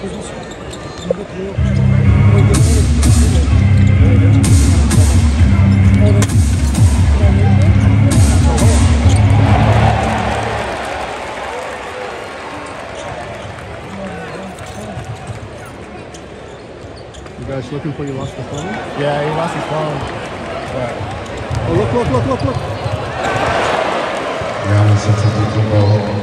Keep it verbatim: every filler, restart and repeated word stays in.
You guys looking for you lost the phone? Yeah, he lost his phone. Yeah. Oh, look, look, look, look, look. Round seventy football.